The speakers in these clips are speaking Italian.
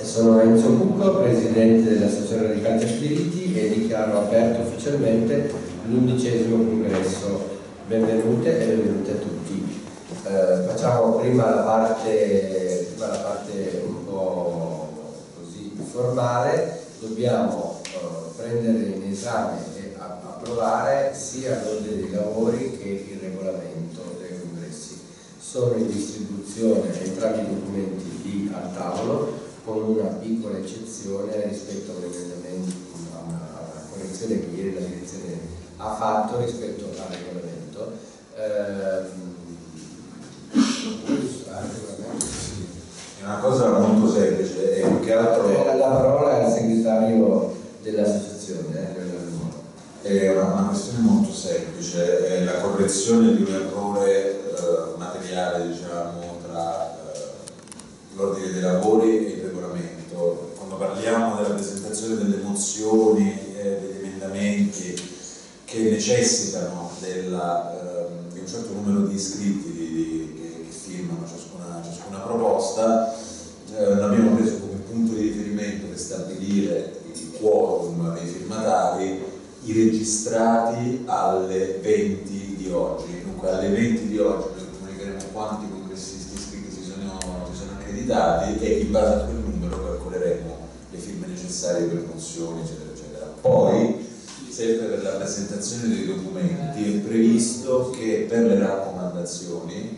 Sono Enzo Cucco, presidente dell'Associazione Radicati Spiriti, e dichiaro aperto ufficialmente l'11° congresso. Benvenute e benvenuti a tutti. Facciamo prima la parte un po' così formale. Dobbiamo prendere in esame e approvare sia l'ordine dei lavori che il regolamento dei congressi. Sono in distribuzione entrambi i documenti lì al tavolo, con una piccola eccezione rispetto all'emendamento, a una correzione che ieri la direzione ha fatto rispetto al regolamento. È una cosa molto semplice e più che altro la parola al segretario dell'associazione. È una questione molto semplice, è la correzione di un errore materiale, diciamo, tra l'ordine dei lavori e il regolamento. Quando parliamo della presentazione delle mozioni e degli emendamenti che necessitano di un certo numero di iscritti che firmano ciascuna proposta, abbiamo preso come punto di riferimento per stabilire il quorum dei firmatari i registrati alle 20 di oggi. Dunque alle 20 di oggi noi comunicheremo quanti congressisti iscritti si sono accreditati e in base a quel numero calcoleremo le firme necessarie per mozioni, eccetera, eccetera. Poi, sempre per la presentazione dei documenti, è previsto che per le raccomandazioni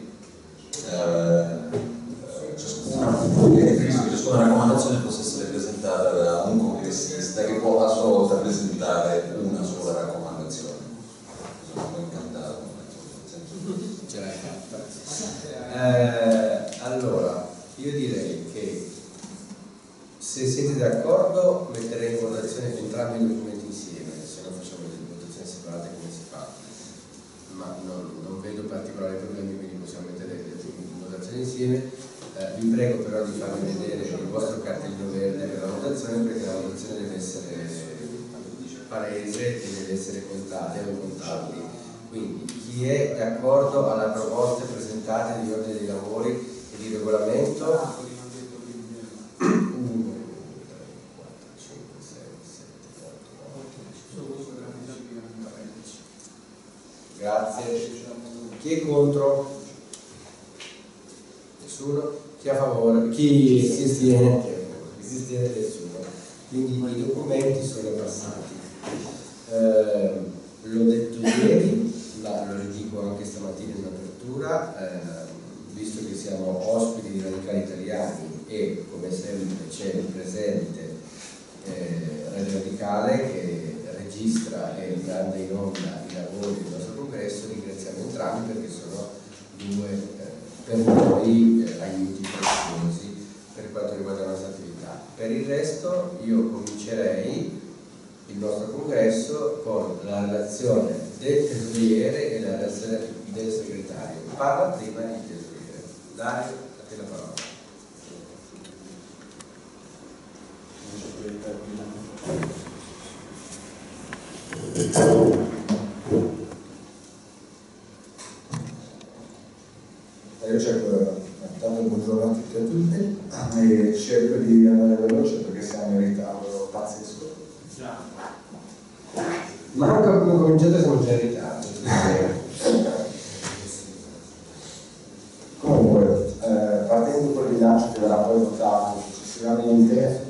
ciascuna raccomandazione possa essere presentata da un congressista che può a sua volta presentare una sola raccomandazione. Sono incantato. Ce l'hai fatta. Allora, io direi che se siete d'accordo metterei in votazione entrambi i documenti insieme, se no facciamo delle votazioni separate come si fa, ma non vedo particolari problemi, quindi possiamo mettere le votazioni insieme. Vi prego però di farmi vedere il vostro cartellino verde per la votazione, perché la votazione deve essere palese e deve essere contata o contabili. Quindi chi è d'accordo alle proposte presentate di ordine dei lavori e di regolamento? 1, 2, 3, 4, 5, 6, 7, 8, 9, 10. Grazie. Chi è contro? Nessuno? Chi è a favore? Chi si astiene? Si astiene nessuno. Quindi i documenti sono passati. L'ho detto ieri, ma lo ridico anche stamattina in apertura, visto che siamo ospiti di Radicali Italiani e come sempre c'è il presente Radio Radicale che registra e manda in onda i lavori del nostro congresso, ringraziamo entrambi perché sono due per noi aiuti preziosi per quanto riguarda la nostra attività. Per il resto io comincerei il nostro congresso con la relazione del tesoriere e la relazione del segretario. Parla prima il tesoriere. Dario, a te la parola. Io cerco, intanto buongiorno a tutti e a tutte, e cerco di andare veloce perché siamo in ritardo pazzesco. Ma anche come cominciate siamo già in ritardo. Comunque, partendo col bilancio che verrà poi votato successivamente,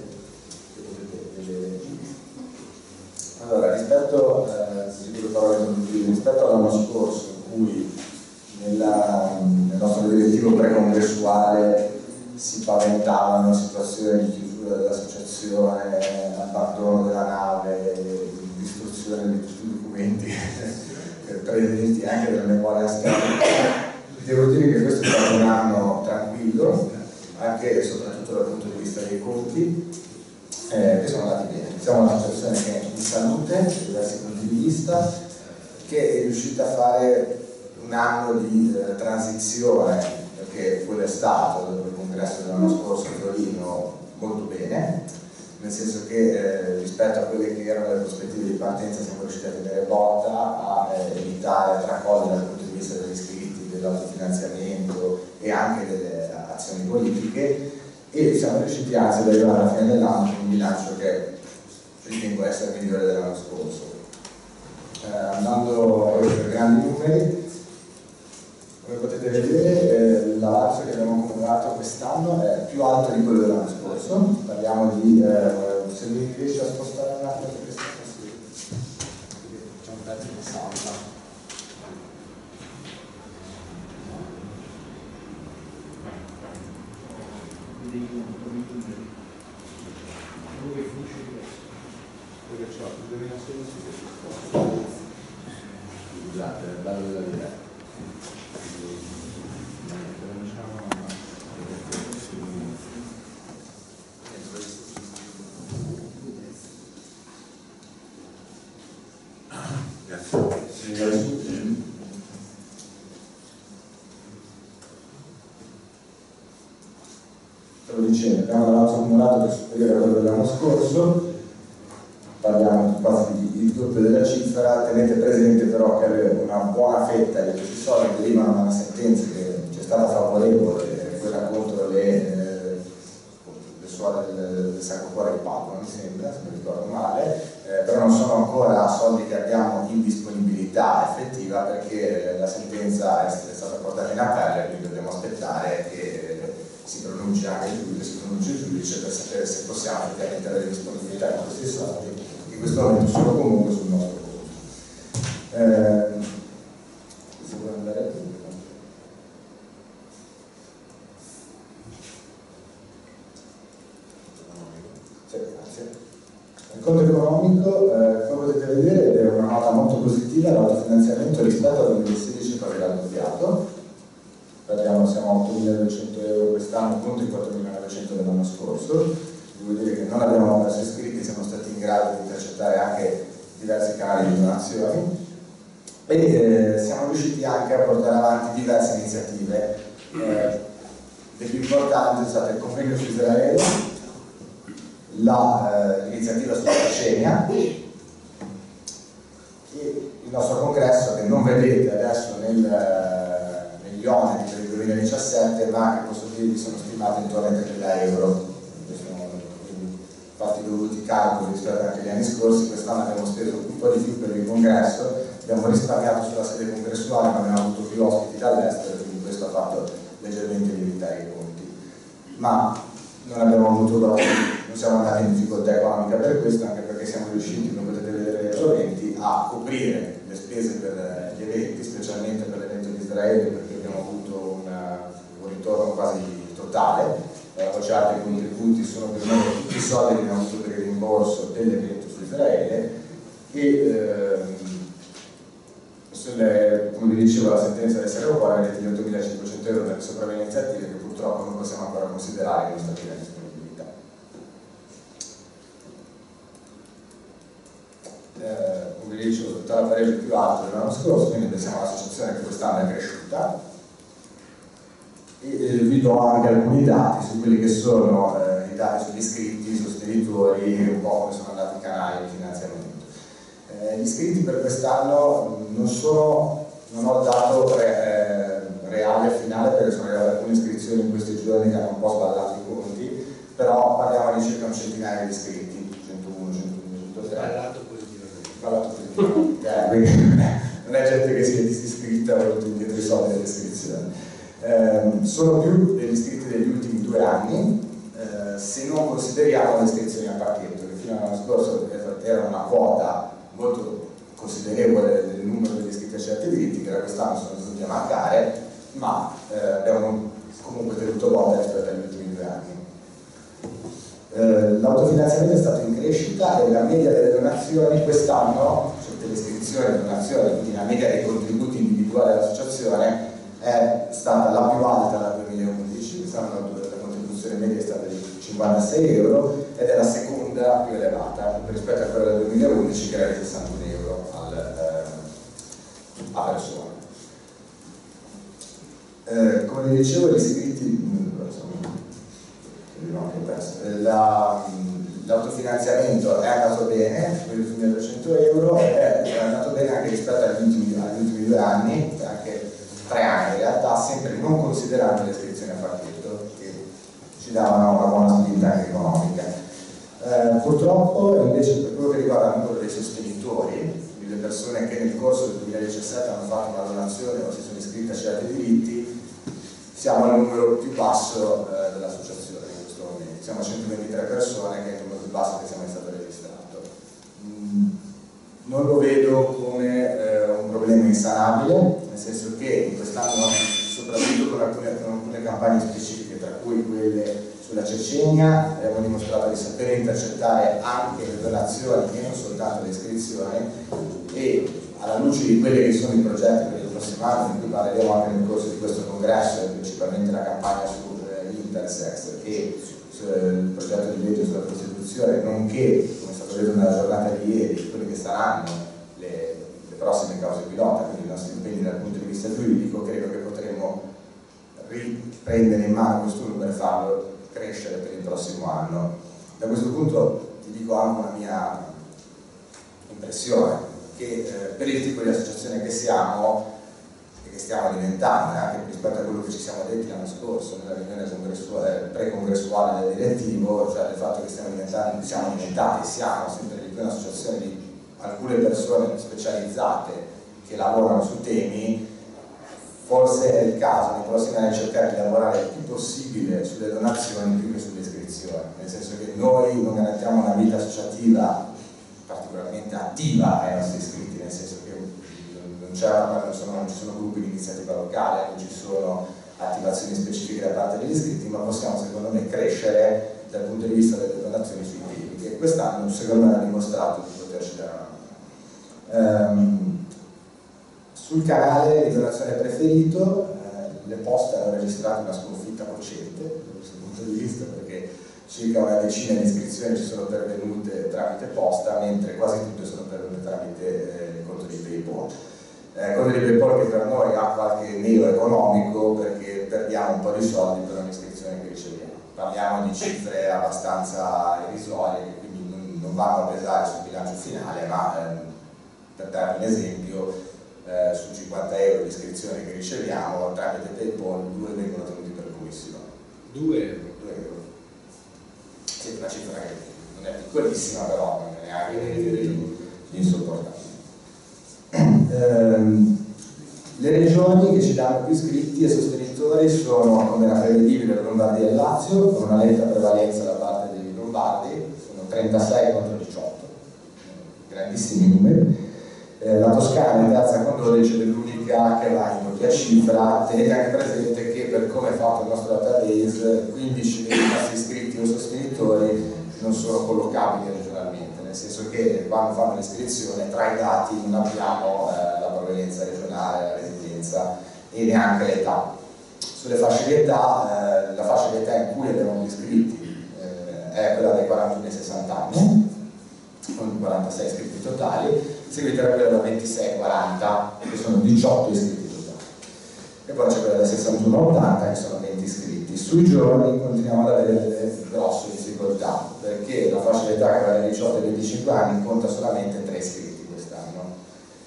allora rispetto all'anno scorso in cui nel nostro direttivo pre-congressuale si paventavano situazioni di chiusura dell'associazione, abbandono della nave, distruzione di tutti i documenti presenti anche della memoria storica. Devo dire che questo è stato un anno tranquillo, anche e soprattutto dal punto di vista dei conti, che sono andati bene. Siamo un'associazione che è in salute, da diversi punti di vista, che è riuscita a fare un anno di transizione, perché quello è stato, dopo il congresso dell'anno scorso a Torino, molto bene, nel senso che rispetto a quelle che erano le prospettive di partenza siamo riusciti a tenere botta, a evitare tracolli dal punto di vista degli iscritti, dell'autofinanziamento e anche delle azioni politiche, e siamo riusciti anzi ad arrivare alla fine dell'anno con un bilancio che ritengo essere migliore dell'anno scorso. Andando per grandi numeri, come potete vedere l'avanzo che abbiamo accumulato quest'anno è più alto di quello dell'anno scorso. Parliamo di, se mi riesci a spostare un attimo questa c'è un pezzo di salva. Scusate, è bello da dire. Stavo dicendo, abbiamo un avanzo accumulato che è superiore a quello dell'anno scorso, parliamo quasi di doppio della cifra. Tenete presente però che una buona fetta di questi soldi derivano da una sentenza che ci è stata favorevole, quella contro le suore del Sacro Cuore di Padova, mi sembra, se mi ricordo male, però non sono ancora soldi che abbiamo in disponibilità effettiva perché la sentenza è stata portata in appello, quindi dobbiamo aspettare che si pronunci anche il giudice, si pronunci il giudice per sapere se possiamo effettivamente avere disponibilità di questi soldi, che in questo momento sono comunque sul nostro conto. Se vuoi andare a tutto. Sì, grazie. Il conto economico, come potete vedere, è una nota molto positiva l'autofinanziamento rispetto al 2016 che aveva raddoppiato. Parliamo, siamo a 8.200 euro quest'anno contro i 4.900 dell'anno scorso. Devo dire che non abbiamo perso iscritti, siamo stati in grado di intercettare anche diversi canali di donazioni e siamo riusciti anche a portare avanti diverse iniziative. Le più importanti sono state il convegno su Israele, l'iniziativa sulla Cecenia e il nostro congresso, che non vedete adesso negli oneri per il 2017, ma che posso dirvi sono stimati intorno ai 3.000 euro. Quindi, fatti i dovuti calcoli rispetto anche agli anni scorsi, quest'anno abbiamo speso un po' di più per il congresso, abbiamo risparmiato sulla sede congressuale, ma abbiamo avuto più ospiti dall'estero, quindi questo ha fatto leggermente lievitare i conti. Ma non abbiamo avuto proprio, non siamo andati in difficoltà economica per questo, anche perché siamo riusciti, come potete vedere nei proventi, a coprire le spese per gli eventi, specialmente per l'evento di Israele, perché abbiamo avuto un ritorno quasi totale. La voce i contributi sono più o meno tutti i soldi che abbiamo avuto per il rimborso dell'evento su Israele e come vi dicevo, la sentenza del Sacro Cuore è di 8.500 euro per sopravvenienza iniziative che purtroppo non possiamo ancora considerare in questa piena disponibilità. Come vi dicevo, il totale pareggio più alto dell'anno scorso, quindi pensiamo all'associazione che quest'anno è cresciuta. E vi do anche alcuni dati su quelli che sono i dati sugli iscritti, i sostenitori e un po' come sono andati i canali di finanziamento. Gli iscritti per quest'anno non ho il dato reale e finale perché sono arrivate alcune iscrizioni in questi giorni che hanno un po' sballato i conti, però parliamo di circa un centinaio di iscritti, 101, 102, 103. Sballato positivamente. Quindi non è gente che si è iscritta e ha voluto indietro i soldi dell'iscrizione. Sono più degli iscritti degli ultimi 2 anni, se non consideriamo le iscrizioni a pacchetto, che fino all'anno scorso era una quota molto considerevole del numero degli iscritti a certi diritti, che da quest'anno sono venuti a mancare, ma abbiamo comunque tenuto botta rispetto agli ultimi 2 anni. L'autofinanziamento è stato in crescita e la media delle donazioni quest'anno, cioè delle iscrizioni e donazioni, quindi la media dei contributi individuali all'associazione, è stata la più alta dal 2011, quest'anno la contribuzione media è stata di 56 euro ed è la seconda più elevata rispetto a quella del 2011 che era di 61 euro a persona. Come vi dicevo, gli iscritti, l'autofinanziamento è andato bene, per i 1.200 euro, è andato bene anche rispetto agli ultimi 2 anni, anche 3 anni in realtà, sempre non considerando le iscrizioni a pacchetto, che ci davano una Purtroppo invece per quello che riguarda il numero dei sostenitori, quindi le persone che nel corso del 2017 hanno fatto una donazione o si sono iscritte a certi diritti, siamo al numero più basso dell'associazione in questo momento. Siamo a 123 persone, che è il numero più basso che sia mai stato registrato. Non lo vedo come un problema insanabile, nel senso che in quest'anno, soprattutto con alcune campagne specifiche, tra cui quelle sulla Cecenia, abbiamo dimostrato di sapere intercettare anche le donazioni e non soltanto le iscrizioni, e alla luce di quelli che sono i progetti per il prossimo anno, di cui parleremo anche nel corso di questo congresso, e principalmente la campagna su Intersex e il progetto di legge sulla prostituzione, nonché, come è stato detto nella giornata di ieri, quelli che saranno le prossime cause pilota, quindi i nostri impegni dal punto di vista giuridico, credo che potremo riprendere in mano questo numero e farlo crescere per il prossimo anno. Da questo punto ti dico anche una mia impressione, che per il tipo di associazione che siamo e che stiamo diventando, anche rispetto a quello che ci siamo detti l'anno scorso nella riunione pre-congressuale del direttivo, cioè del fatto che siamo sempre di più un'associazione di alcune persone specializzate che lavorano su temi, forse è il caso nei prossimi anni cercare di lavorare il più possibile sulle donazioni più che sulle iscrizioni, nel senso che noi non garantiamo una vita associativa particolarmente attiva ai nostri iscritti, nel senso che non ci sono gruppi di iniziativa locale, non ci sono attivazioni specifiche da parte degli iscritti, ma possiamo secondo me crescere dal punto di vista delle donazioni sui temi, che quest'anno secondo me ha dimostrato di poterci dare una mano. Sul canale di donazione preferito le poste hanno registrato una sconfitta cocente da questo punto di vista, perché circa una decina di iscrizioni ci sono pervenute tramite posta, mentre quasi tutte sono pervenute tramite il conto di PayPal. Conto di PayPal che per noi ha qualche neo economico, perché perdiamo un po' di soldi per ogni iscrizione che riceviamo. Parliamo di cifre abbastanza irrisorie, che quindi non vanno a pesare sul bilancio finale, ma per darvi un esempio, su 50 euro di iscrizione che riceviamo tramite PayPal 2 vengono tenuti per commissione. 2 euro? 2 euro. Sì, una cifra che non è piccolissima, però non è neanche insopportabile. Le regioni che ci danno più iscritti e sostenitori sono, come era prevedibile, la Lombardia e il Lazio, con una netta prevalenza da parte dei lombardi, sono 36 contro 18, grandissimi numeri. La Toscana in terza con 12 è l'unica che va in doppia cifra. Tenete anche presente che per come è fatto il nostro database 15 dei nostri iscritti o sostenitori non sono collocabili regionalmente, nel senso che quando fanno l'iscrizione tra i dati non abbiamo la provenienza regionale, la residenza e neanche l'età. Sulle fasce di età, la fascia di età in cui abbiamo gli iscritti è quella dai 41 ai 60 anni, con 46 iscritti totali, seguita da quella da 26 ai 40, che sono 18 iscritti totali, e poi c'è quella da 61 a 80, che sono 20 iscritti. Sui giovani continuiamo ad avere delle grosse difficoltà, perché la fascia d'età che va dai 18 ai 25 anni conta solamente 3 iscritti quest'anno.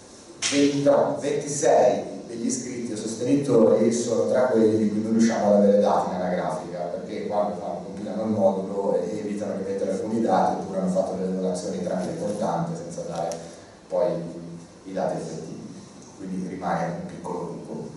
26 degli iscritti o sostenitori sono tra quelli di cui non riusciamo ad avere dati in anagrafica, perché quando compilano il modulo evitano di mettere alcuni dati, oppure hanno fatto delle donazioni tramite portante senza dare poi i dati effettivi, quindi rimane un piccolo gruppo.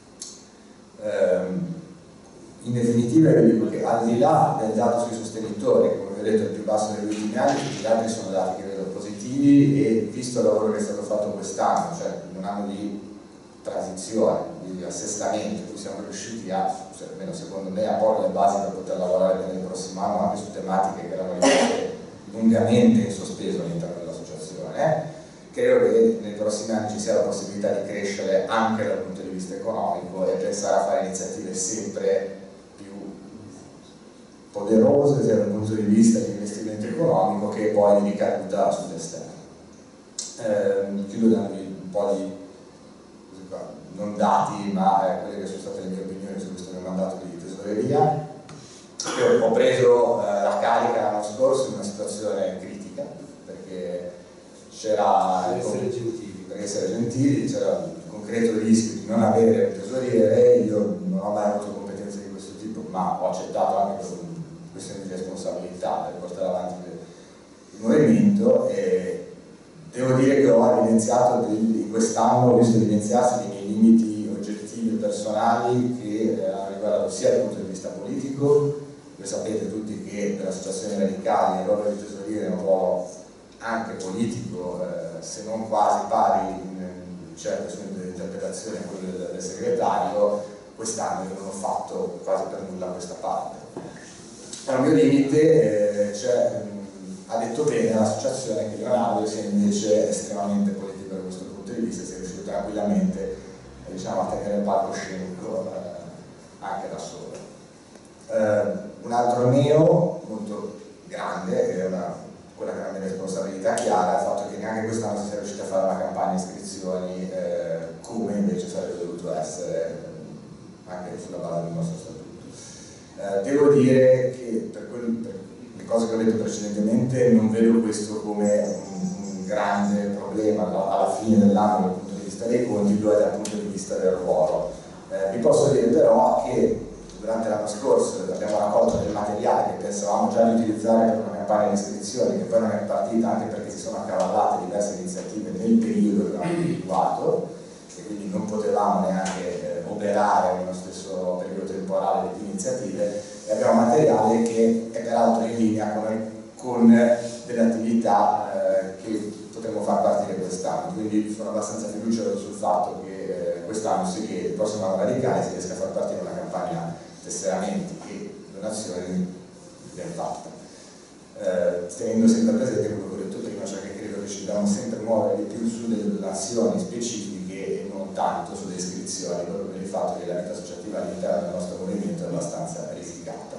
In definitiva vi dico che al di là del dato sui sostenitori, che come vi ho detto è il più basso degli ultimi anni, tutti gli altri sono dati che vedo positivi, e visto il lavoro che è stato fatto quest'anno, cioè un anno di transizione, di assestamento, in cui siamo riusciti a, cioè, almeno secondo me, a porre le basi per poter lavorare per il prossimo anno anche su tematiche che erano rimaste lungamente in sospeso all'interno dell'associazione. Credo che nei prossimi anni ci sia la possibilità di crescere anche dal punto di vista economico e pensare a fare iniziative sempre più poderose sia dal punto di vista di investimento economico che poi di ricaduta sull'esterno. Chiudo dandovi un po' di non dati, ma quelle che sono state le mie opinioni su questo mio mandato di tesoreria. Io ho preso la carica l'anno scorso in una situazione critica, perché c'era, per essere gentili, c'era il concreto rischio di non avere un tesoriere. Io non ho mai avuto competenze di questo tipo, ma ho accettato anche per questione di responsabilità per portare avanti il movimento, e devo dire che ho evidenziato in quest'anno, ho visto evidenziarsi dei miei limiti oggettivi e personali che hanno riguardato sia dal punto di vista politico. Voi sapete tutti che per associazioni radicali il ruolo di tesoriere è un ruolo anche politico, se non quasi pari in certe sue interpretazioni a quello del segretario. Quest'anno io non ho fatto quasi per nulla questa parte. Al mio limite ha detto bene l'associazione che Leonardo sia invece estremamente politico da questo punto di vista, si è riuscito tranquillamente diciamo, a tenere il palcoscenico anche da solo. Un altro neo molto grande, che è quella grande responsabilità chiara, è il fatto che neanche quest'anno si sia riusciti a fare una campagna di iscrizioni come invece sarebbe dovuto essere anche sulla base del nostro statuto. Devo dire che per le cose che ho detto precedentemente non vedo questo come un grande problema alla fine dell'anno dal punto di vista dei conti, lo è dal punto di vista del ruolo. Vi posso dire però che durante l'anno scorso abbiamo raccolto del materiale che pensavamo già di utilizzare per una campagna di iscrizioni, che poi non è partita anche perché si sono accavallate diverse iniziative nel periodo che avevamo individuato e quindi non potevamo neanche operare nello stesso periodo temporale di iniziative, e abbiamo materiale che è peraltro in linea con delle attività che potremo far partire quest'anno, quindi sono abbastanza fiducioso sul fatto che quest'anno, se che il prossimo anno radicale si riesca a far partire una campagna tesseramenti e donazioni ben fatta, tenendo sempre presente quello che ho detto prima, cioè che credo che ci dobbiamo sempre muovere di più su delle donazioni specifiche e non tanto sulle iscrizioni, proprio per il fatto che la vita associativa all'interno del nostro movimento è abbastanza risicata.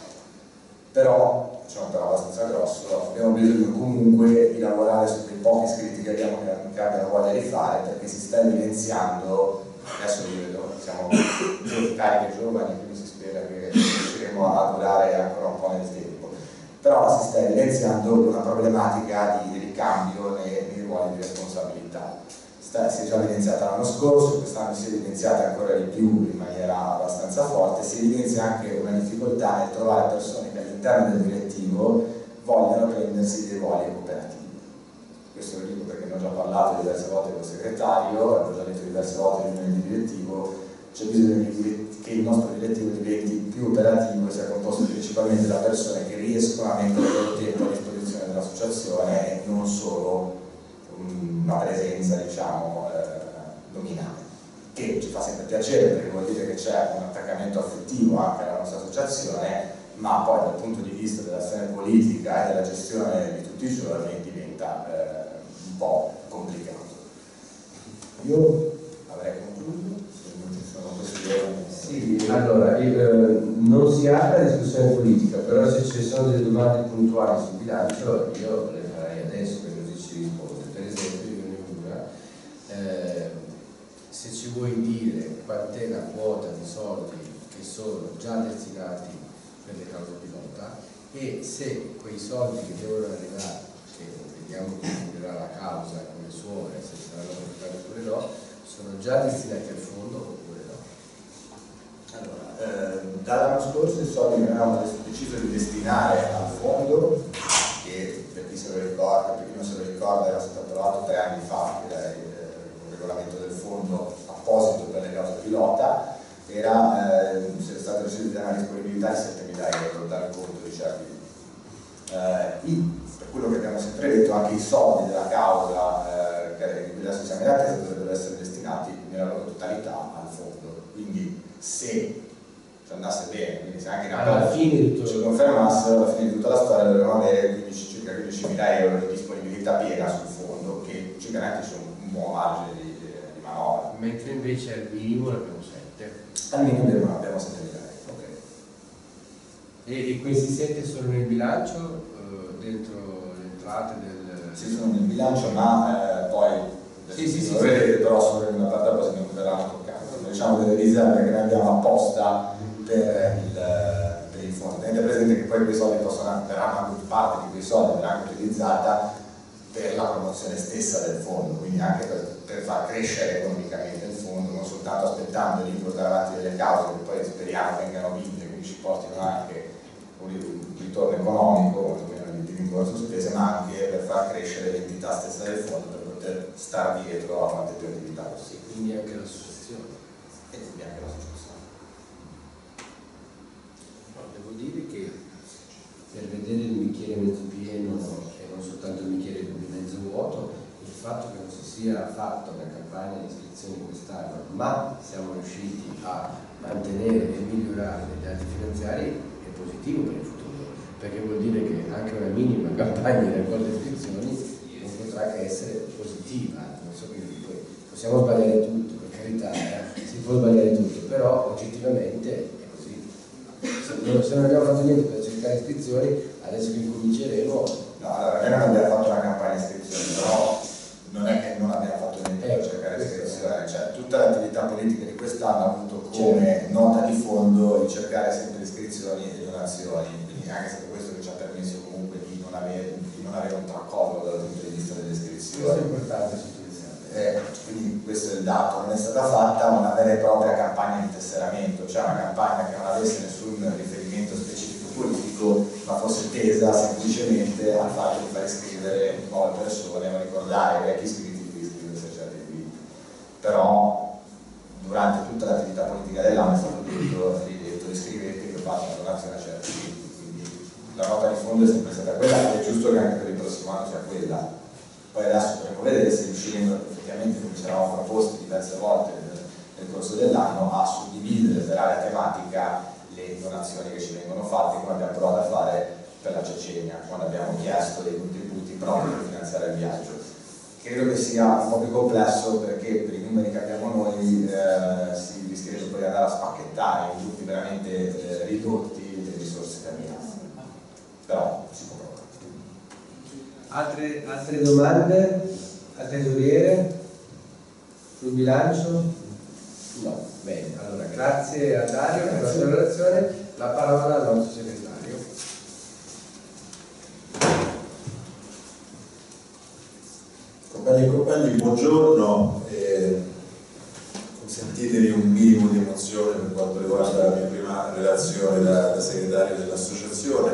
Però, diciamo però abbastanza grosso, abbiamo bisogno comunque di lavorare su quei pochi iscritti che abbiamo che abbiano voglia di fare, perché si sta evidenziando, adesso io vedo, siamo cariche giovani, quindi si spera che riusciremo a durare ancora un po' nel tempo, però si sta evidenziando una problematica di ricambio nei ruoli di responsabilità. Si è già evidenziata l'anno scorso, quest'anno si è evidenziata ancora di più in maniera abbastanza forte, si evidenzia anche una difficoltà nel trovare persone che all'interno del direttivo vogliano prendersi dei ruoli cooperativi. Questo lo dico perché ne ho già parlato diverse volte con il segretario, ho già detto diverse volte nel direttivo, c'è bisogno che il nostro direttivo diventi più operativo e sia composto principalmente da persone che riescono a mettere il loro tempo a disposizione dell'associazione e non solo una presenza, diciamo, nominale, che ci fa sempre piacere perché vuol dire che c'è un attaccamento affettivo anche alla nostra associazione, ma poi dal punto di vista dell'azione politica e della gestione di tutti i giorni diventa un po' complicato. Io avrei concluso, se non ci sono questioni. Sì, allora, non si apre la discussione politica, però se ci sono delle domande puntuali sul bilancio io le farei adesso, perché così ci rispondo. Per esempio, io ne ho una, se ci vuoi dire quant'è la quota di soldi che sono già destinati per le cause pilota e se quei soldi che devono arrivare, che vediamo che finirà la causa come suona, se saranno portati oppure no, sono già destinati al fondo oppure no? Allora, dall'anno scorso i soldi che avevamo deciso di destinare al fondo, che per chi se lo ricorda, per chi non se lo ricorda, era stato approvato 3 anni fa, che era il regolamento del fondo apposito per le cause pilota, era stata decisa una disponibilità di 7.000 euro dal conto di certi. Per quello che abbiamo sempre detto, anche i soldi della causa di cui adesso siamo in attesa dovrebbero essere destinati nella loro totalità al fondo. Quindi se andasse bene, quindi se anche alla fine tutto ci confermasse, alla fine di tutta la storia dovremmo avere circa 15.000 euro di disponibilità piena sul fondo, che ci garantisce un buon margine di manovra. mentre invece al minimo ne abbiamo 7. Al minimo abbiamo 7.000 euro. Okay. E questi 7 sono nel bilancio, dentro le entrate del... Sì, sono nel bilancio, ma poi sì, vedete, però sono in una parte poi non verranno toccati. Diciamo delle riserve che noi abbiamo apposta per il fondo. Tenete presente che poi quei soldi verranno anche parte di quei soldi verranno utilizzata per la promozione stessa del fondo, quindi anche per far crescere economicamente il fondo, non soltanto aspettando di portare avanti delle cause che poi speriamo vengano vinte, quindi ci portino anche un ritorno economico, quantomeno di rimborso spese, ma anche per far crescere l'entità stessa del fondo, per poter stare dietro a quante più attività possibili. Quindi anche l'associazione. E quindi anche l'associazione. No, devo dire che per vedere il bicchiere mezzo pieno e non soltanto il bicchiere mezzo vuoto, il fatto che non si sia fatta una campagna di iscrizioni quest'anno, ma siamo riusciti a mantenere e migliorare i dati finanziari, è positivo per il futuro, perché vuol dire che anche una minima campagna di raccolta iscrizioni non potrà che essere positiva. Non so, quindi poi possiamo sbagliare tutto, per carità, si può sbagliare tutto, però oggettivamente è così. Se non abbiamo fatto niente per cercare iscrizioni, adesso che incominceremo. No, allora, noi non abbiamo fatto una campagna di iscrizioni, però non è che non abbiamo fatto niente per cercare iscrizioni, cioè tutta l'attività politica di quest'anno ha avuto come nota di fondo di cercare sempre iscrizioni e donazioni, quindi anche se questo che ci ha permesso comunque di non avere un tracollo dal punto di vista delle iscrizioni. Questo è importante sottolineare. Quindi questo è il dato, non è stata fatta una vera e propria campagna di tesseramento, cioè una campagna che non avesse nessun riferimento specifico politico, ma fosse tesa semplicemente al fatto di far iscrivere nuove persone o ricordare i vecchi iscritti di iscriversi a certi diritti. Però durante tutta l'attività politica dell'anno è stato detto iscrivetevi e fate una donazione a certi diritti, quindi la nota di fondo è sempre stata quella ed è giusto che anche per il prossimo anno sia quella. Poi adesso dovremo vedere se riusciremo effettivamente, come ci eravamo proposti diverse volte nel corso dell'anno, a suddividere per area tematica le donazioni che ci vengono fatte, come abbiamo provato a fare per la Cecenia, quando abbiamo chiesto dei contributi proprio per finanziare il viaggio. Credo che sia un po' più complesso perché per i numeri che abbiamo noi si rischierebbe poi di andare a spacchettare in gruppi veramente ridotti le risorse che abbiamo. Però si può provare. Altre domande al tesoriere sul bilancio? No, bene, allora grazie a Dario per la sua relazione, la parola al nostro segretario. Compagni e compagni, buongiorno. Consentitemi un minimo di emozione per quanto riguarda la mia prima relazione da segretario dell'associazione.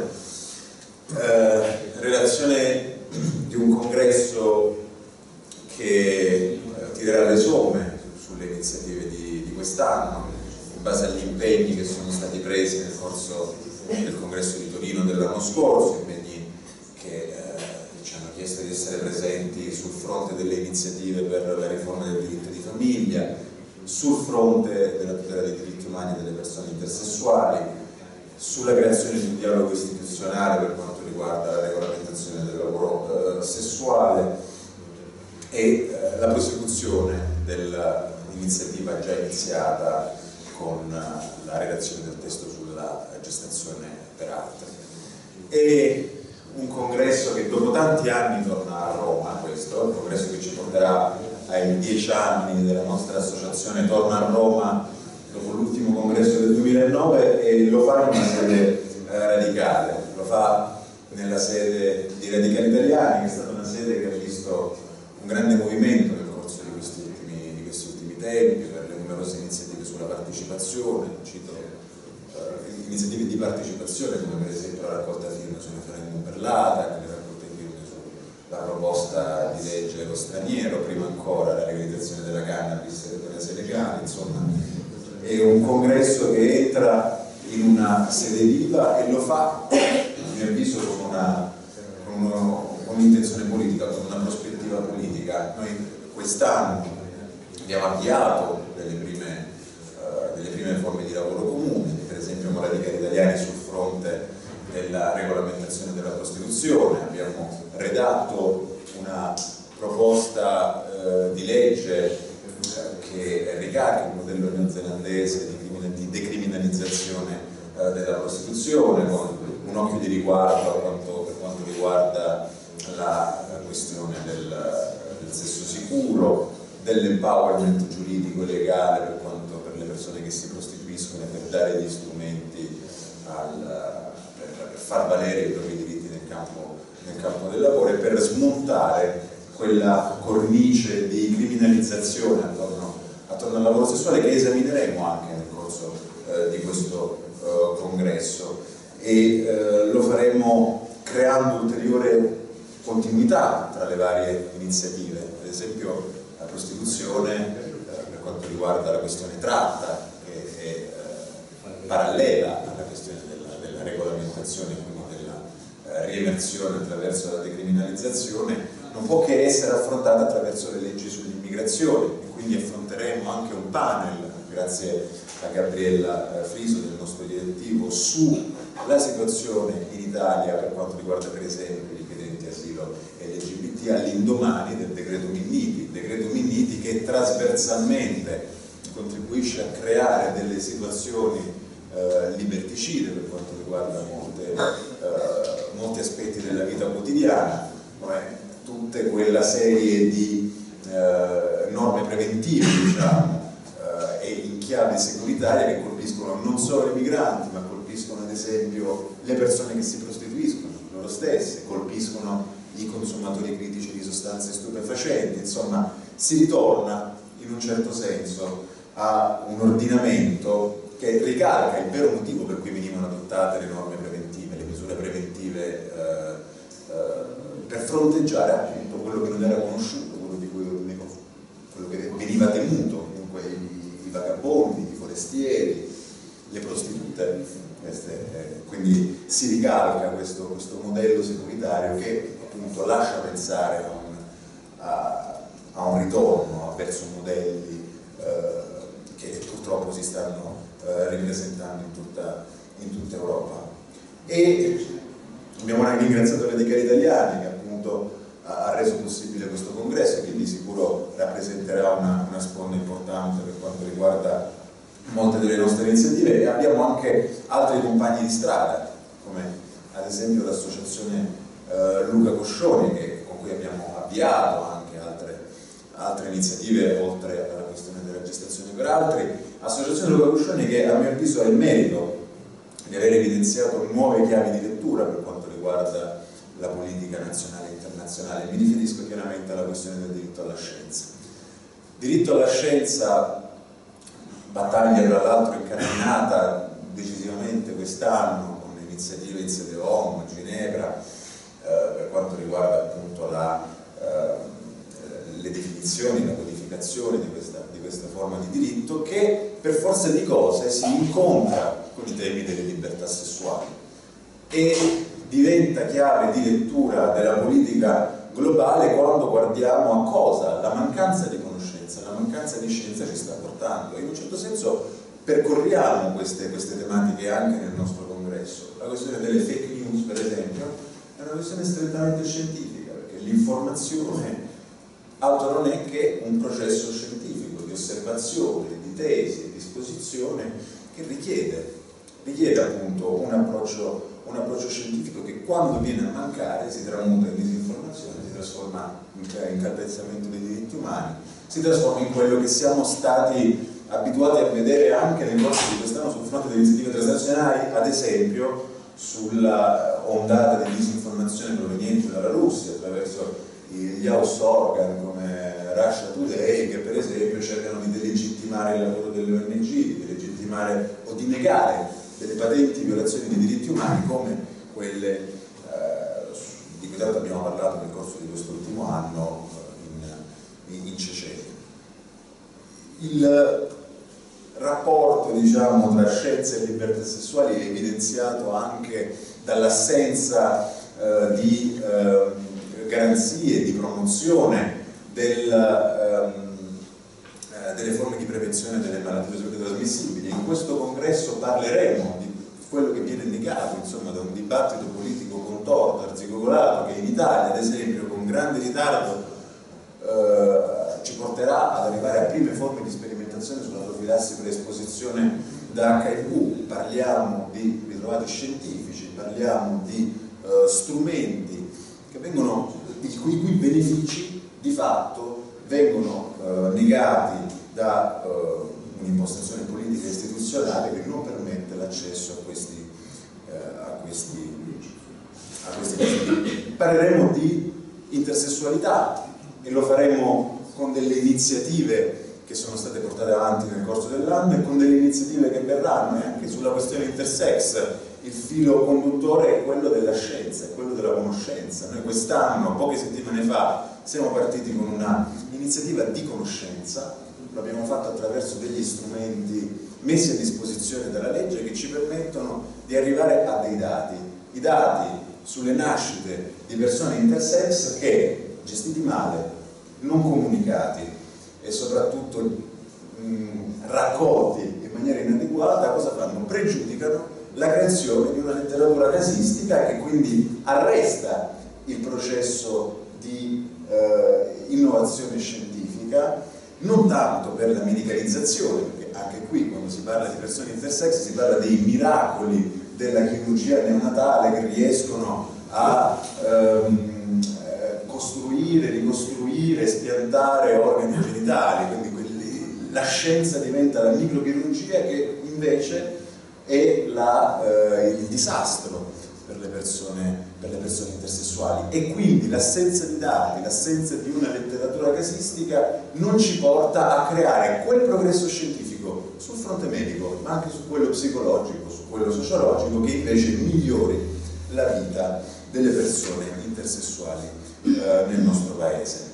Relazione di un congresso che tirerà le somme sulle iniziative di quest'anno in base agli impegni che sono stati presi nel corso del congresso di Torino dell'anno scorso, impegni che ci hanno chiesto di essere presenti sul fronte delle iniziative per la riforma del diritto di famiglia, sul fronte della tutela dei diritti umani delle persone intersessuali, sulla creazione di un dialogo istituzionale per quanto riguarda la regolamentazione del lavoro sessuale e la prosecuzione dell'iniziativa già iniziata con la redazione del testo sulla gestazione per altri. È un congresso che dopo tanti anni torna a Roma, questo, il congresso che ci porterà ai 10 anni della nostra associazione, torna a Roma dopo l'ultimo congresso del 2009 e lo fa in una sede radicale, lo fa nella sede di Radicali Italiani, che è stata una sede che ha visto un grande movimento nel corso di questi ultimi tempi per le numerose iniziative sulla partecipazione, cito iniziative di partecipazione come per esempio la raccolta firme sul referendum per l'ATAC, le raccolte firme sulla proposta di legge dello straniero, prima ancora la legalizzazione della cannabis e delle sede legali, insomma è un congresso che entra in una sede viva e lo fa, a mio avviso, con un'intenzione politica, con una prospettiva politica. Noi quest'anno abbiamo avviato delle prime forme di lavoro comune, per esempio con Radicali Italiani sul fronte della regolamentazione della prostituzione, abbiamo redatto una proposta di legge che ricarica il modello neozelandese di decriminalizzazione della prostituzione, con un occhio di riguardo per quanto riguarda la questione del sesso sicuro, dell'empowerment giuridico e legale per le persone che si prostituiscono e per dare gli strumenti per far valere i propri diritti nel campo del lavoro e per smontare quella cornice di criminalizzazione attorno al lavoro sessuale che esamineremo anche nel corso di questo congresso e lo faremo creando ulteriore continuità tra le varie iniziative, ad esempio la prostituzione per quanto riguarda la questione tratta, che è parallela alla questione della regolamentazione, quindi della riemersione attraverso la decriminalizzazione, non può che essere affrontata attraverso le leggi sull'immigrazione, e quindi affronteremo anche un panel, grazie a Gabriella Friso del nostro direttivo, sulla situazione in Italia per quanto riguarda per esempio i richiedenti asilo LGBT all'indomani del decreto Minniti che trasversalmente contribuisce a creare delle situazioni liberticide per quanto riguarda molti aspetti della vita quotidiana, come tutta quella serie di norme preventive, diciamo, e in chiave securitaria che colpiscono non solo i migranti, ma colpiscono ad esempio le persone che si prostituiscono, loro stesse, colpiscono i consumatori critici di sostanze stupefacenti. Insomma, si ritorna in un certo senso a un ordinamento che ricalca il vero motivo per cui venivano adottate le norme preventive, le misure preventive per fronteggiare appunto quello che non era conosciuto, quello che veniva temuto, dunque i vagabondi, i forestieri, le prostitute. Quindi si ricalca questo modello securitario che appunto lascia pensare a un ritorno verso modelli che purtroppo si stanno ripresentando in tutta Europa. E abbiamo anche ringraziato le Radicali Italiani che appunto ha reso possibile questo congresso, che di sicuro rappresenterà una sponda importante per quanto riguarda molte delle nostre iniziative, e abbiamo anche altri compagni di strada, come ad esempio l'associazione Luca Coscioni, con cui abbiamo avviato anche altre iniziative oltre alla questione della gestazione per altri. Associazione Luca Coscioni che a mio avviso ha il merito di aver evidenziato nuove chiavi di lettura per quanto riguarda la politica nazionale e internazionale. Mi riferisco chiaramente alla questione del diritto alla scienza. Diritto alla scienza, battaglia tra l'altro incardinata decisivamente quest'anno con iniziative in sede ONU, Ginevra, per quanto riguarda appunto le definizioni, la codificazione di questa forma di diritto, che per forza di cose si incontra con i temi delle libertà sessuali e diventa chiave di lettura della politica globale quando guardiamo a cosa la mancanza di conoscenza, la mancanza di scienza ci sta portando. In un certo senso percorriamo queste tematiche anche nel nostro congresso. La questione delle fake news, per esempio, è una questione strettamente scientifica, perché l'informazione altro non è che un processo scientifico di osservazione, di tesi, di esposizione che richiede appunto un approccio scientifico che quando viene a mancare si tramuta in disinformazione, si trasforma in calpestamento dei diritti umani, si trasforma in quello che siamo stati abituati a vedere anche nel corso di quest'anno sul fronte delle iniziative transnazionali, ad esempio sulla ondata di disinformazione proveniente dalla Russia attraverso gli house organ come Russia Today, che per esempio cercano di delegittimare il lavoro delle ONG, di delegittimare o di negare delle patenti violazioni dei diritti umani come quelle di cui tanto abbiamo parlato nel corso di quest'ultimo anno in Cecenia. Il rapporto, diciamo, tra scienza e libertà sessuali è evidenziato anche dall'assenza di garanzie di promozione delle forme di prevenzione delle malattie trasmissibili. In questo congresso parleremo di quello che viene negato, insomma, da un dibattito politico contorto, arzigogolato, che in Italia, ad esempio, con grande ritardo ci porterà ad arrivare a prime forme di sperimentazione sulla profilassi per esposizione da HIV. Parliamo di ritrovati scientifici, parliamo di strumenti che vengono, i cui benefici di fatto vengono negati da un'impostazione politica e istituzionale che non permette l'accesso a questi parleremo di intersessualità e lo faremo con delle iniziative che sono state portate avanti nel corso dell'anno e con delle iniziative che verranno, e anche sulla questione intersex il filo conduttore è quello della scienza, è quello della conoscenza. Noi quest'anno, poche settimane fa, siamo partiti con una iniziativa di conoscenza, l'abbiamo fatto attraverso degli strumenti messi a disposizione dalla legge che ci permettono di arrivare a dei dati, i dati sulle nascite di persone intersex che, gestiti male, non comunicati e soprattutto raccolti in maniera inadeguata, cosa fanno? Pregiudicano la creazione di una letteratura casistica che quindi arresta il processo di innovazione scientifica, non tanto per la medicalizzazione, perché anche qui quando si parla di persone intersex si parla dei miracoli della chirurgia neonatale che riescono a costruire, ricostruire, spiantare organi genitali, quindi la scienza diventa la microchirurgia che invece è il disastro per le persone intersessuali, e quindi l'assenza di dati, l'assenza di una letteratura casistica non ci porta a creare quel progresso scientifico sul fronte medico, ma anche su quello psicologico, su quello sociologico, che invece migliori la vita delle persone intersessuali nel nostro paese.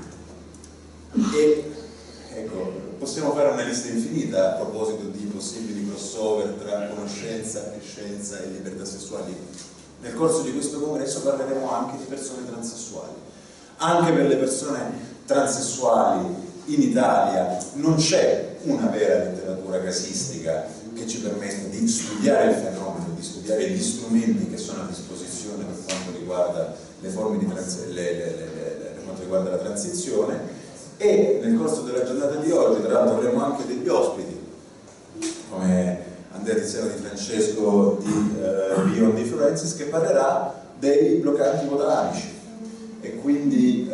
E ecco, possiamo fare una lista infinita a proposito di possibili crossover tra conoscenza e scienza e libertà sessuali. Nel corso di questo congresso parleremo anche di persone transessuali. Anche per le persone transessuali in Italia non c'è una vera letteratura casistica che ci permette di studiare il fenomeno, di studiare gli strumenti che sono a disposizione per quanto riguarda le forme di per quanto riguarda la transizione. E nel corso della giornata di oggi, tra l'altro, avremo anche degli ospiti come Andrea Tiziano Di Francesco di Beyond Differences, che parlerà dei bloccanti vodalamici e quindi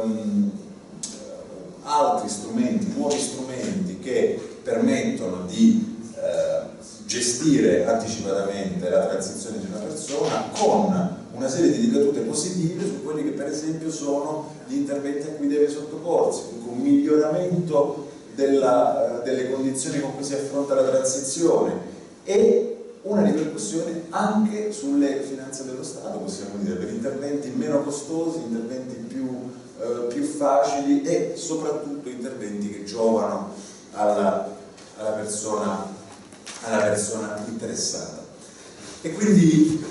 altri strumenti, nuovi strumenti che permettono di gestire anticipatamente la transizione di una persona con una serie di ricadute positive su quelli che per esempio sono gli interventi a cui deve sottoporsi, un miglioramento delle condizioni con cui si affronta la transizione e una ripercussione anche sulle finanze dello Stato, possiamo dire, per interventi meno costosi, interventi più facili e soprattutto interventi che giovano alla persona interessata. E quindi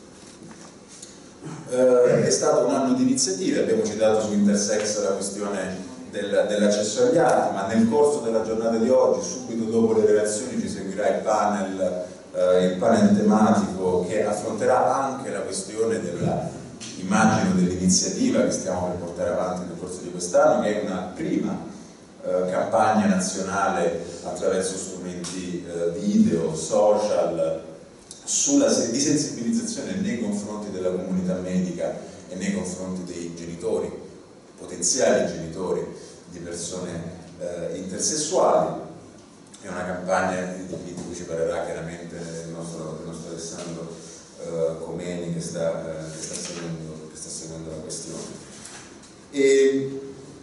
è stato un anno di iniziative, abbiamo citato su Intersex la questione dell'accesso agli atti, ma nel corso della giornata di oggi, subito dopo le relazioni, ci seguirà il panel tematico che affronterà anche la questione dell'immagine dell'iniziativa che stiamo per portare avanti nel corso di quest'anno, che è una prima campagna nazionale attraverso strumenti video, social, di sensibilizzazione nei confronti della comunità medica e nei confronti dei genitori, potenziali genitori di persone intersessuali. È una campagna di cui ci parlerà chiaramente il nostro Alessandro Comeni che sta seguendo la questione. E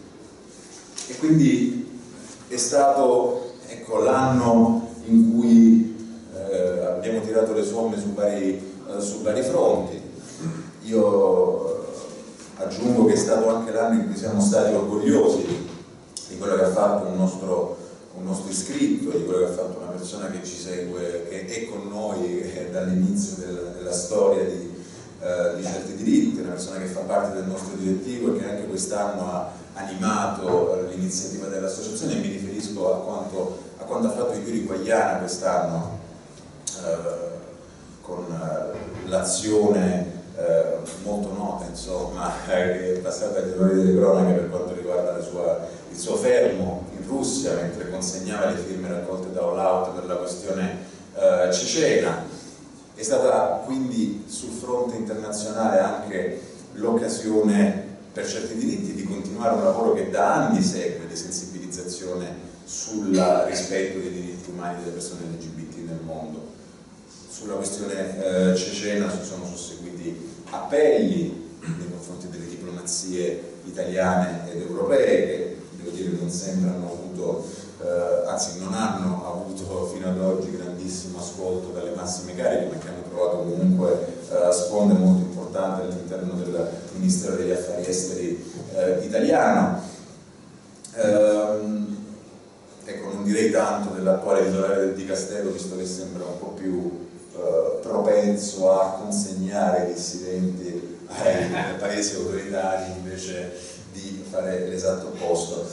quindi è stato, ecco, l'anno in cui abbiamo tirato le somme su vari fronti. Io aggiungo che è stato anche l'anno in cui siamo stati orgogliosi di quello che ha fatto un nostro iscritto, di quello che ha fatto una persona che ci segue, che è con noi dall'inizio della storia di certi diritti, una persona che fa parte del nostro direttivo e che anche quest'anno ha animato l'iniziativa dell'associazione, e mi riferisco a quanto ha fatto Yuri Guagliana quest'anno con l'azione molto nota, insomma, che è passata agli onori delle cronache per quanto riguarda il suo fermo in Russia mentre consegnava le firme raccolte da All Out per la questione cecena. È stata quindi sul fronte internazionale anche l'occasione per certi diritti di continuare un lavoro che da anni segue di sensibilizzazione sul rispetto dei diritti umani delle persone LGBT nel mondo. Sulla questione cecena ci sono susseguiti appelli nei confronti delle diplomazie italiane ed europee che, devo dire, non sembrano avuto anzi non hanno avuto fino ad oggi grandissimo ascolto dalle massime cariche, ma che hanno trovato comunque sponde molto importanti all'interno del Ministero degli Affari Esteri italiano. Ecco, non direi tanto dell'attuale titolare del Dicastero, visto che sembra un po' più propenso a consegnare i dissidenti ai paesi autoritari invece di fare l'esatto opposto.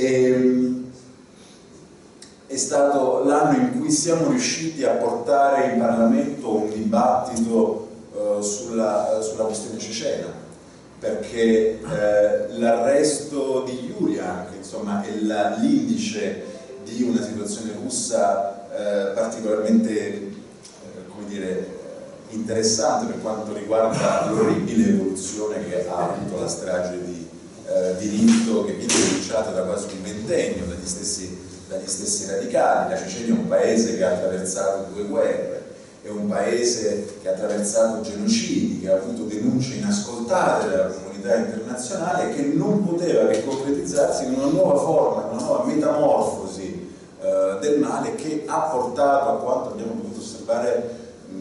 È stato l'anno in cui siamo riusciti a portare in Parlamento un dibattito sulla questione cecena, perché l'arresto di Yulia, che insomma è l'indice di una situazione russa particolarmente come dire, interessante per quanto riguarda l'orribile evoluzione che ha avuto la strage di diritto, che viene denunciata da quasi un ventennio dagli stessi radicali. La Cecenia è un paese che ha attraversato 2 guerre, è un paese che ha attraversato genocidi, che ha avuto denunce inascoltate dalla comunità internazionale e che non poteva che concretizzarsi in una nuova forma, una nuova metamorfosi del male, che ha portato, a quanto abbiamo potuto osservare,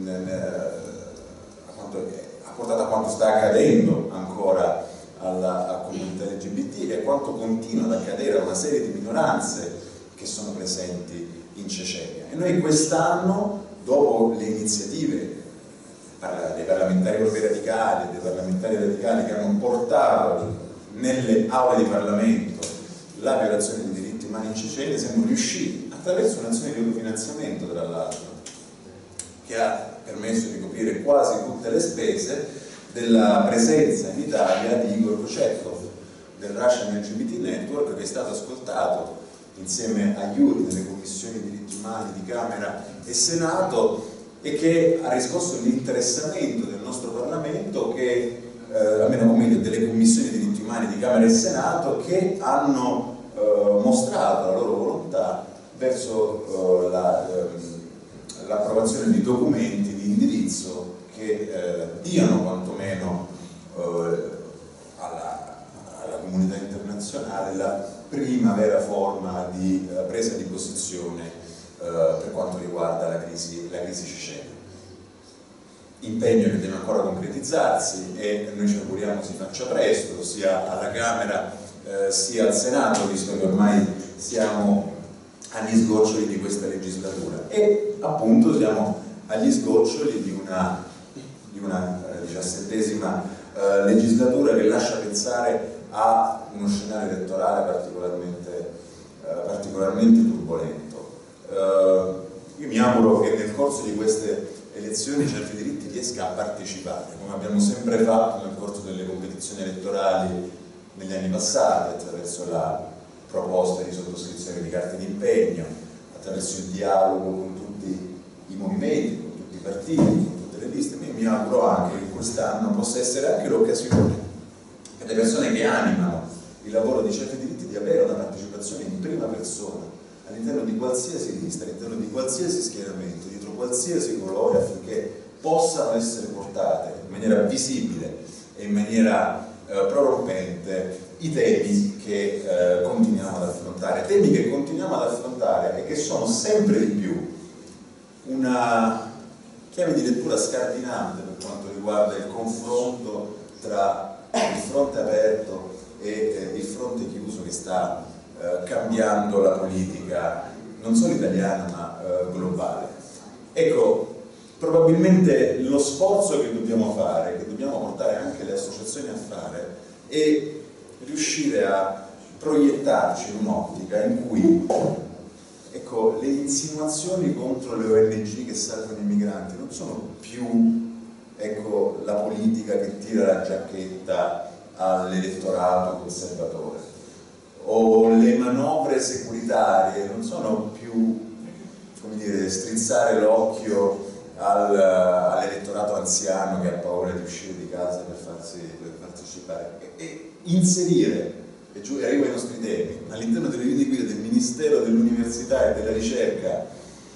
ha portato a quanto sta accadendo ancora alla comunità LGBT e quanto continua ad accadere a una serie di minoranze che sono presenti in Cecenia. E noi quest'anno, dopo le iniziative dei parlamentari europei radicali, dei parlamentari radicali che hanno portato nelle aule di Parlamento la violazione dei diritti umani in Cecenia, siamo riusciti, attraverso un'azione di autofinanziamento tra l'altro, che ha permesso di coprire quasi tutte le spese della presenza in Italia di Igor Kochetkov del Russian LGBT Network, che è stato ascoltato insieme a Yuri nelle commissioni diritti umani di Camera e Senato e che ha riscosso l'interessamento del nostro Parlamento, che almeno o meglio delle commissioni diritti umani di Camera e Senato, che hanno mostrato la loro volontà verso l'approvazione di documenti di indirizzo che diano quantomeno alla comunità internazionale la prima vera forma di presa di posizione per quanto riguarda la crisi cecena. Impegno che deve ancora concretizzarsi e noi ci auguriamo si faccia presto, sia alla Camera sia al Senato, visto che ormai siamo agli sgoccioli di questa legislatura e appunto siamo agli sgoccioli di una 17ª legislatura che lascia pensare a uno scenario elettorale particolarmente turbolento. Io mi auguro che nel corso di queste elezioni Certi Diritti riesca a partecipare, come abbiamo sempre fatto nel corso delle competizioni elettorali negli anni passati, attraverso la proposta di sottoscrizione di carte d'impegno, attraverso il dialogo con tutti i movimenti, con tutti i partiti, con tutte le liste. Io mi auguro anche che quest'anno possa essere anche l'occasione per le persone che animano il lavoro di Certi Diritti di avere una partecipazione in prima persona all'interno di qualsiasi lista, all'interno di qualsiasi schieramento, dietro qualsiasi colore, affinché possano essere portate in maniera visibile e in maniera prorompente i temi che continuiamo ad affrontare, e che sono sempre di più una chiave di lettura scardinante per quanto riguarda il confronto tra il fronte aperto e il fronte chiuso che sta cambiando la politica non solo italiana ma globale. Ecco, probabilmente lo sforzo che dobbiamo fare, che dobbiamo portare anche le associazioni a fare, è riuscire a proiettarci in un'ottica in cui, ecco, le insinuazioni contro le ONG che salvano i migranti non sono più, ecco, la politica che tira la giacchetta all'elettorato conservatore, o le manovre securitarie non sono più, come dire, strizzare l'occhio all'elettorato anziano che ha paura di uscire di casa per partecipare, e inserire, e giù arrivo ai nostri temi, all'interno delle linee guida del Ministero dell'Università e della Ricerca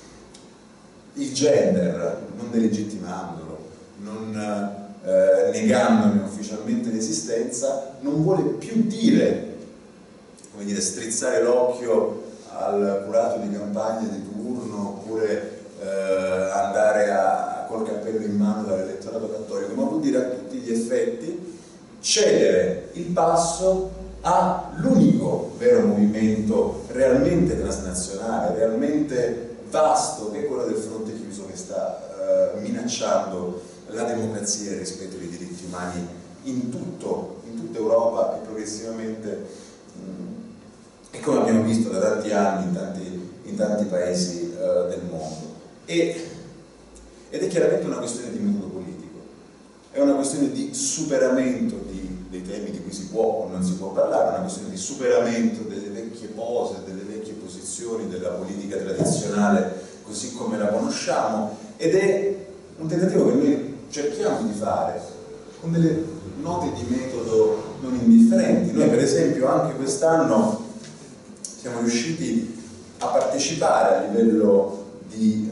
il gender, non delegittimandolo, non negandone ufficialmente l'esistenza, non vuole più dire, come dire, strizzare l'occhio al curato di campagna di turno oppure andare col cappello in mano dall'elettorato cattolico, ma vuol dire a tutti gli effetti cedere il passo all'unico vero movimento realmente transnazionale, realmente vasto, che è quello del fronte chiuso che sta minacciando la democrazia e il rispetto dei diritti umani in tutta Europa e progressivamente, e come abbiamo visto da tanti anni in tanti paesi del mondo. Ed è chiaramente una questione di metodo politico, è una questione di superamento dei temi di cui si può o non si può parlare, è una questione di superamento delle vecchie pose, delle vecchie posizioni della politica tradizionale così come la conosciamo, ed è un tentativo che noi cerchiamo di fare con delle note di metodo non indifferenti. Noi per esempio anche quest'anno siamo riusciti a partecipare a livello di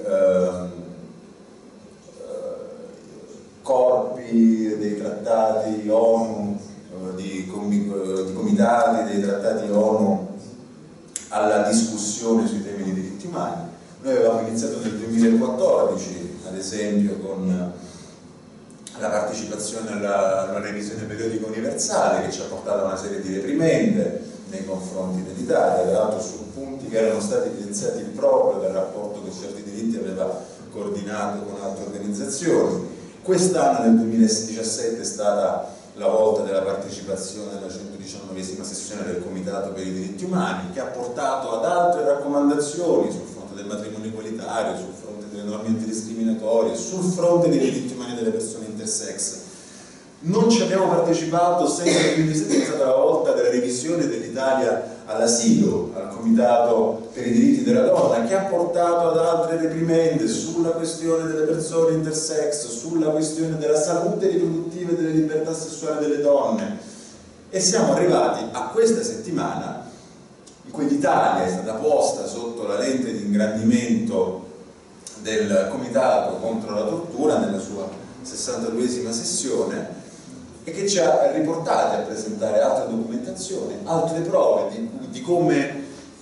corpi dei trattati ONU, di comitati dei trattati ONU alla discussione sui temi dei diritti umani. Noi avevamo iniziato nel 2014, ad esempio, con la partecipazione alla revisione periodica universale, che ci ha portato a una serie di reprimende nei confronti dell'Italia, tra l'altro su punti che erano stati evidenziati proprio dal rapporto che Certi Diritti aveva coordinato con altre organizzazioni. Quest'anno, nel 2017, è stata la volta della partecipazione alla 119esima sessione del Comitato per i diritti umani, che ha portato ad altre raccomandazioni sul fronte del matrimonio egualitario, sul fronte delle norme antidiscriminatorie, sul fronte dei diritti umani delle persone intersex. Non ci abbiamo partecipato senza che quindi è stata la volta della revisione dell'Italia all'asilo, al Comitato per i diritti della donna, che ha portato ad altre reprimende sulla questione delle persone intersex, sulla questione della salute riproduttiva e delle libertà sessuali delle donne. E siamo arrivati a questa settimana in cui l'Italia è stata posta sotto la lente di ingrandimento del Comitato contro la tortura nella sua 62esima sessione, e che ci ha riportati a presentare altre documentazioni, altre prove di come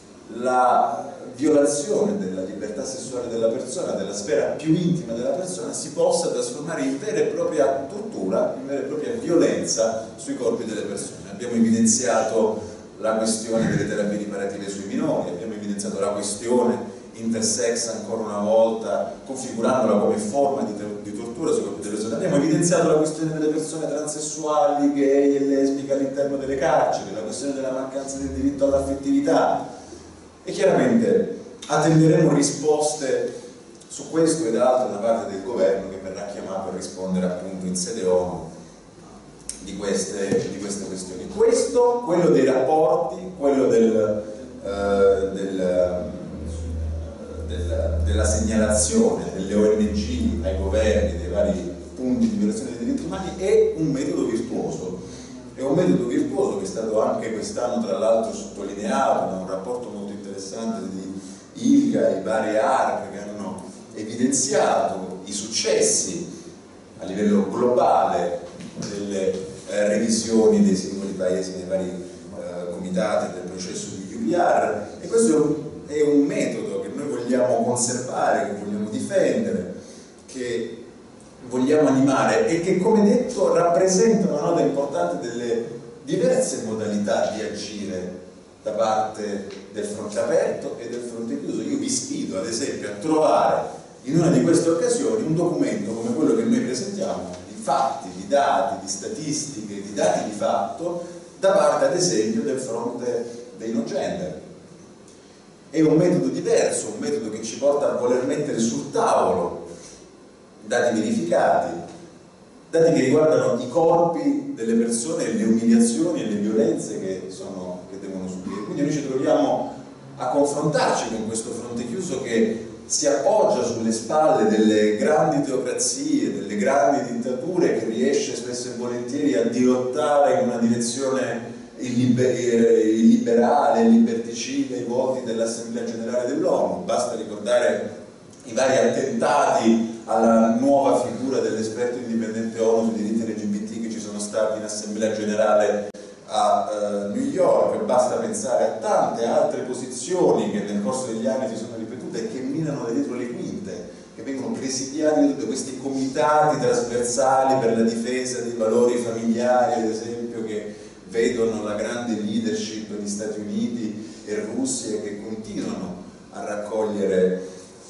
la violazione della libertà sessuale della persona, della sfera più intima della persona, si possa trasformare in vera e propria tortura, in vera e propria violenza sui corpi delle persone. Abbiamo evidenziato la questione delle terapie riparative sui minori, abbiamo evidenziato la questione intersex ancora una volta, configurandola come forma di tortura sui corpi delle persone. Abbiamo evidenziato la questione delle persone transessuali, gay e lesbiche all'interno delle carceri, la questione della mancanza del diritto all'affettività, e chiaramente attenderemo risposte su questo ed altro da parte del governo, che verrà chiamato a rispondere appunto in sede ONU di queste questioni. Questo, quello dei rapporti, quello della segnalazione delle ONG ai governi dei vari punti di violazione dei diritti umani, è un metodo virtuoso. È un metodo virtuoso che è stato anche quest'anno tra l'altro sottolineato da un rapporto molto interessante di ILGA e vari ARC, che hanno evidenziato i successi a livello globale delle revisioni dei singoli paesi nei vari comitati del processo di UPR, e questo è un metodo che noi vogliamo conservare, che vogliamo difendere, che vogliamo animare, e che, come detto, rappresenta una nota importante delle diverse modalità di agire da parte del fronte aperto e del fronte chiuso. Io vi sfido ad esempio a trovare in una di queste occasioni un documento come quello che noi presentiamo, di fatti, di dati, di statistiche, di dati di fatto, da parte ad esempio del fronte dei no gender. È un metodo diverso, un metodo che ci porta a voler mettere sul tavolo dati verificati, dati che riguardano i corpi delle persone, le umiliazioni e le violenze che devono subire. Quindi noi ci troviamo a confrontarci con questo fronte chiuso che si appoggia sulle spalle delle grandi teocrazie, delle grandi dittature, che riesce spesso e volentieri a dirottare in una direzione illiberale, liberticida i voti dell'Assemblea Generale dell'ONU. Basta ricordare i vari attentati alla nuova figura dell'esperto indipendente ONU sui diritti LGBT che ci sono stati in Assemblea Generale a New York, basta pensare a tante altre posizioni che nel corso degli anni si sono ripetute e che minano da dietro le quinte, che vengono presidiati da tutti questi comitati trasversali per la difesa dei valori familiari, ad esempio, che vedono la grande leadership degli Stati Uniti e Russia che continuano a raccogliere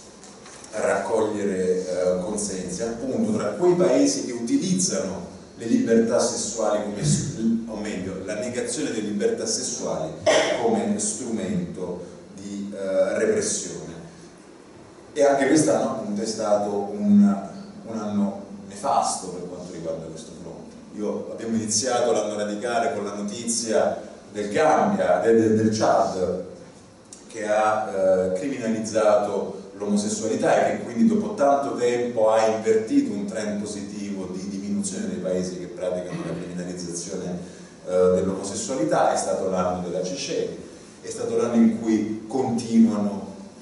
consensi, appunto, tra quei paesi che utilizzano le libertà sessuali come, o meglio, la negazione delle libertà sessuali come strumento di repressione. E anche quest'anno appunto è stato un anno nefasto per quanto riguarda questo fronte. Abbiamo iniziato l'anno radicale con la notizia del Gambia, del Chad, che ha criminalizzato l'omosessualità e che quindi dopo tanto tempo ha invertito un trend positivo di diminuzione dei paesi che praticano la criminalizzazione dell'omosessualità. È stato l'anno della Cecenia, è stato l'anno in cui continua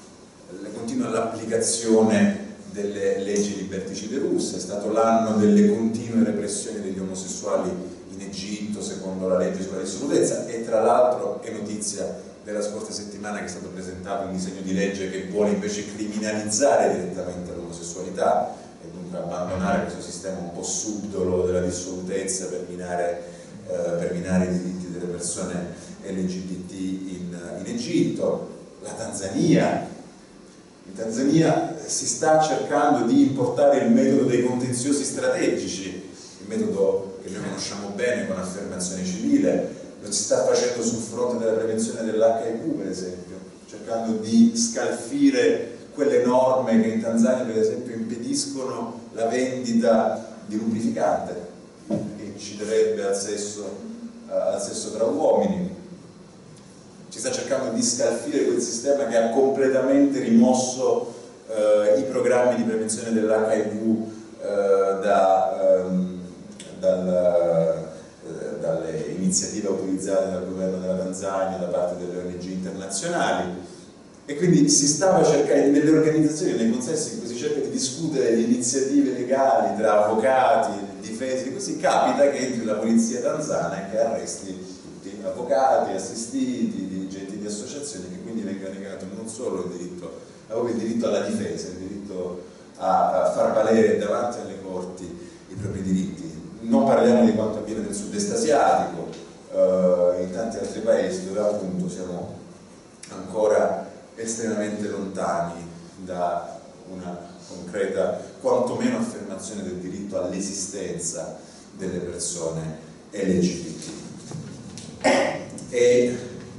l'applicazione delle leggi liberticide russe, è stato l'anno delle continue repressioni degli omosessuali in Egitto secondo la legge sulla dissolutezza, e tra l'altro è notizia della scorsa settimana che è stato presentato un disegno di legge che vuole invece criminalizzare direttamente l'omosessualità e dunque abbandonare questo sistema un po' subdolo della dissolutezza per minare i diritti delle persone LGBT in Egitto. La Tanzania. In Tanzania si sta cercando di importare il metodo dei contenziosi strategici, il metodo che noi conosciamo bene con affermazione civile. Lo si sta facendo sul fronte della prevenzione dell'HIV, per esempio, cercando di scalfire quelle norme che in Tanzania, per esempio, impediscono la vendita di lubrificante che inciderebbe al sesso tra uomini. Si sta cercando di scalfire quel sistema che ha completamente rimosso i programmi di prevenzione dell'HIV dalle iniziative autorizzate dal governo della Tanzania da parte delle ONG internazionali, e quindi si stava cercando nelle organizzazioni, nei consessi in cui si cerca di discutere di iniziative legali tra avvocati, difesi, così capita che entri la polizia tanzana e che arresti tutti, avvocati, assistiti, dirigenti di associazioni, che quindi venga negato non solo il diritto alla difesa, il diritto a far valere davanti alle corti i propri diritti. Non parliamo di quanto avviene nel sud-est asiatico, in tanti altri paesi dove appunto siamo ancora estremamente lontani da una concreta, quantomeno affermazione del diritto all'esistenza delle persone LGBT. E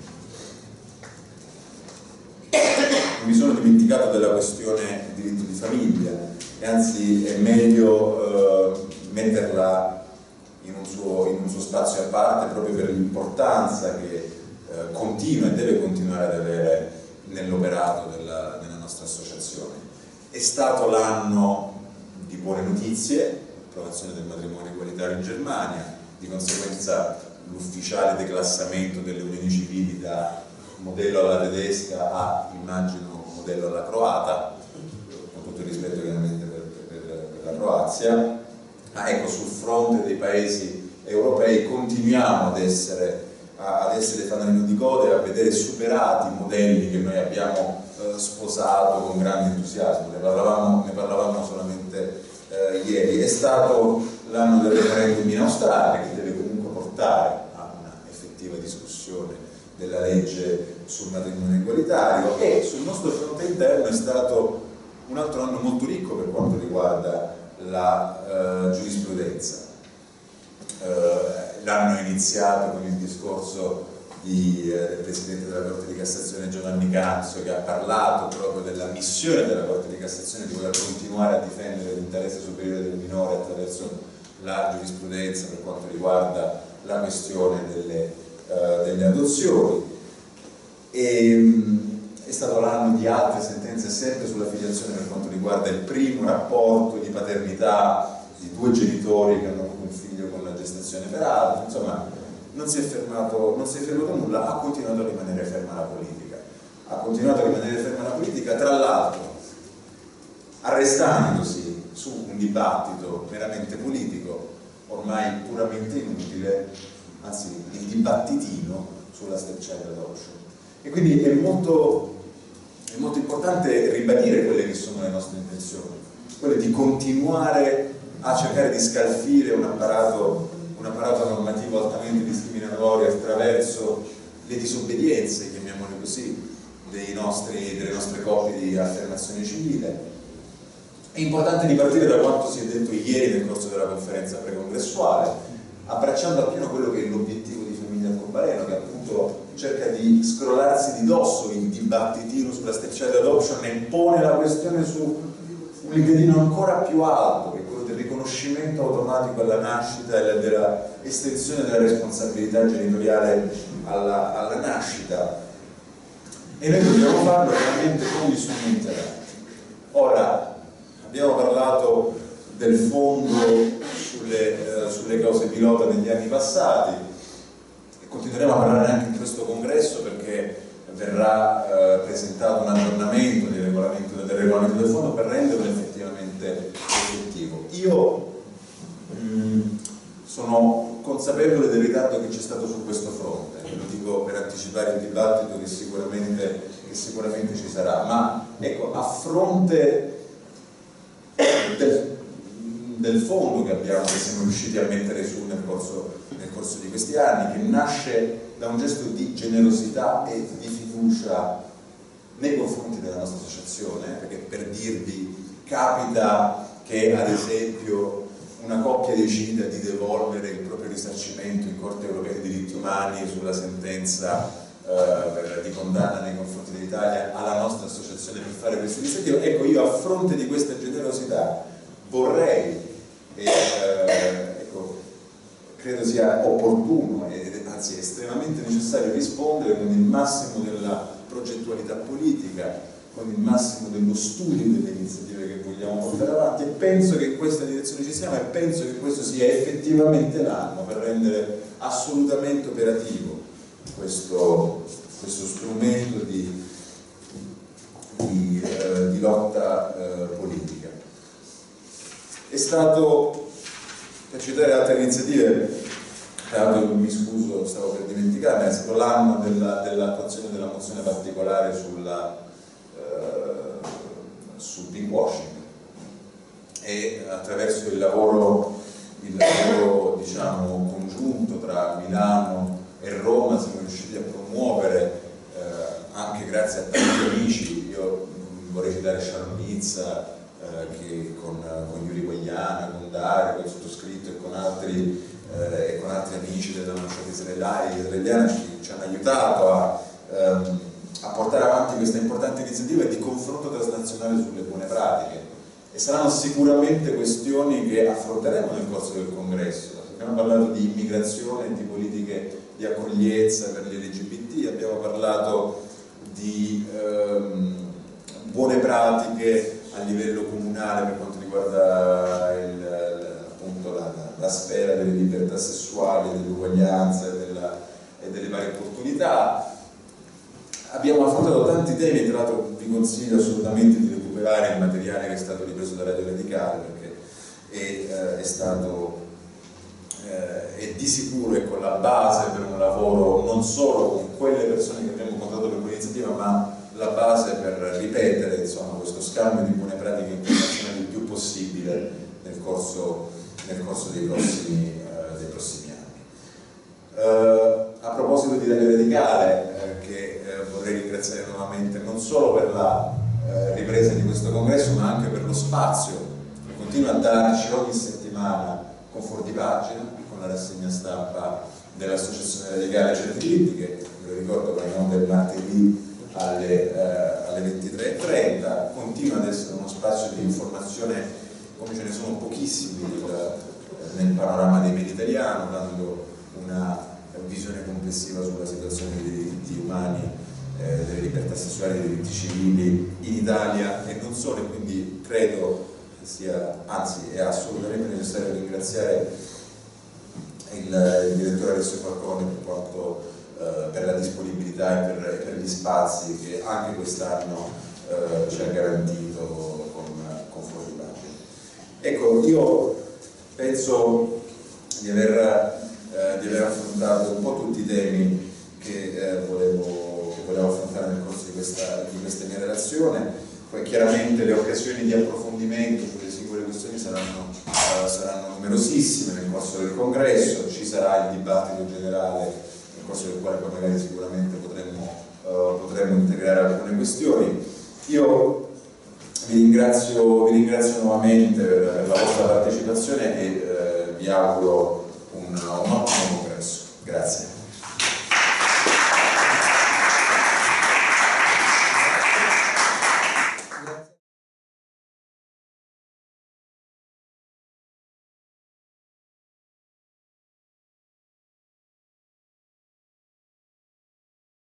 mi sono dimenticato della questione diritto di famiglia, e anzi è meglio metterla in un suo spazio a parte, proprio per l'importanza che continua e deve continuare ad avere nell'operato della nostra associazione. È stato l'anno di buone notizie, approvazione del matrimonio egualitario in Germania, di conseguenza l'ufficiale declassamento delle unioni civili da modello alla tedesca a, immagino, modello alla croata, con tutto il rispetto chiaramente per la Croazia. Ecco, sul fronte dei paesi europei continuiamo ad essere fanalino di coda e a vedere superati i modelli che noi abbiamo sposato con grande entusiasmo. Ne parlavamo solamente ieri. È stato l'anno del referendum in Australia, che deve comunque portare a una effettiva discussione della legge sul matrimonio egualitario, e sul nostro fronte interno è stato un altro anno molto ricco per quanto riguarda la giurisprudenza. L'anno è iniziato con il discorso del Presidente della Corte di Cassazione Giovanni Canzio, che ha parlato proprio della missione della Corte di Cassazione di voler continuare a difendere l'interesse superiore del minore attraverso la giurisprudenza per quanto riguarda la questione delle adozioni. È stato l'anno di altre sentenze sempre sulla filiazione per quanto riguarda il primo rapporto di paternità di due genitori che hanno avuto un figlio con la gestazione per altri. Insomma, non si è fermato nulla, ha continuato a rimanere ferma la politica, tra l'altro arrestandosi su un dibattito meramente politico, ormai puramente inutile, anzi il dibattitino sulla step child adoption. E quindi è molto importante ribadire quelle che sono le nostre intenzioni, quelle di continuare a cercare di scalfire un apparato normativo altamente discriminatorio attraverso le disobbedienze, chiamiamole così, delle nostre coppie di affermazione civile. È importante ripartire da quanto si è detto ieri nel corso della conferenza precongressuale, abbracciando appieno quello che è l'obiettivo di Famiglia Arcobaleno, che appunto cerca di scrollarsi di dosso il dibattitino sulla step child adoption e pone la questione su un livello ancora più alto, che è quello del riconoscimento automatico alla nascita e della estensione della responsabilità genitoriale alla nascita. E noi dobbiamo farlo veramente con gli strumenti adatti. Ora, abbiamo parlato del fondo sulle cause pilota negli anni passati e continueremo a parlare anche in questo congresso, perché verrà presentato un aggiornamento del regolamento del fondo per renderlo effettivamente effettivo. Io sono consapevole del ritardo che c'è stato su questo fronte, lo dico per anticipare il dibattito che sicuramente ci sarà, ma ecco, a fronte del fondo che siamo riusciti a mettere su nel corso di questi anni, che nasce da un gesto di generosità e di fiducia nei confronti della nostra associazione, perché per dirvi, capita che ad esempio una coppia decida di devolvere il proprio risarcimento in Corte Europea dei Diritti Umani sulla sentenza di condanna nei confronti dell'Italia alla nostra associazione per fare questo iniziativa. Ecco, io a fronte di questa generosità vorrei, credo sia opportuno e anzi estremamente necessario rispondere con il massimo della progettualità politica, con il massimo dello studio delle iniziative che vogliamo portare avanti, e penso che in questa direzione ci siamo, e penso che questo sia effettivamente l'anno per rendere assolutamente operativo questo strumento di lotta politica. È stato, per citare altre iniziative, tra l'altro mi scuso, stavo per dimenticarmi, è stato l'anno dell'attuazione della mozione particolare sul pinkwashing, e attraverso il lavoro diciamo congiunto tra Milano e Roma siamo riusciti a promuovere, anche grazie a tanti amici. Io vorrei citare Sharon Mizza, che con Yuri Guagliana, con Dario, con il sottoscritto e con altri amici della Nosciata israeliana ci hanno aiutato a portare avanti questa importante iniziativa di confronto transnazionale sulle buone pratiche, e saranno sicuramente questioni che affronteremo nel corso del congresso. Abbiamo parlato di immigrazione, di politiche di accoglienza per gli LGBT, abbiamo parlato di buone pratiche a livello comunale per quanto riguarda appunto la sfera delle libertà sessuali, dell'uguaglianza e delle varie opportunità. Abbiamo affrontato tanti temi, e tra l'altro vi consiglio assolutamente di recuperare il materiale che è stato ripreso da Radio Radicale, perché è di sicuro con la base per un lavoro non solo con quelle persone che abbiamo incontrato per quell'iniziativa, ma la base per ripetere, insomma, questo scambio di buone pratiche internazionali il più possibile nel corso dei prossimi anni. A proposito di Radio Radicale, che vorrei ringraziare nuovamente non solo per la ripresa di questo congresso, ma anche per lo spazio che continua a darci ogni settimana con Fuori Pagina, con la rassegna stampa dell'Associazione Radicale Certi Diritti, che ve lo ricordo va in onda il martedì alle 23:30, continua ad essere uno spazio di informazione come ce ne sono pochissimi nel panorama dei media italiano, dando una visione complessiva sulla situazione dei diritti umani, delle libertà sessuali e dei diritti civili in Italia e non solo, e quindi credo sia, anzi è assolutamente necessario ringraziare il direttore Alessio Falcone per la disponibilità e per gli spazi che anche quest'anno ci ha garantito con Fuori Pagina. Ecco, io penso di aver aver affrontato un po' tutti i temi che volevo affrontare nel corso di questa mia relazione. Poi chiaramente le occasioni di approfondimento sulle singole questioni saranno numerosissime nel corso del congresso, ci sarà il dibattito generale nel corso del quale poi magari sicuramente potremmo integrare alcune questioni. Io vi ringrazio nuovamente per la vostra partecipazione e vi auguro un ottimo congresso. Grazie.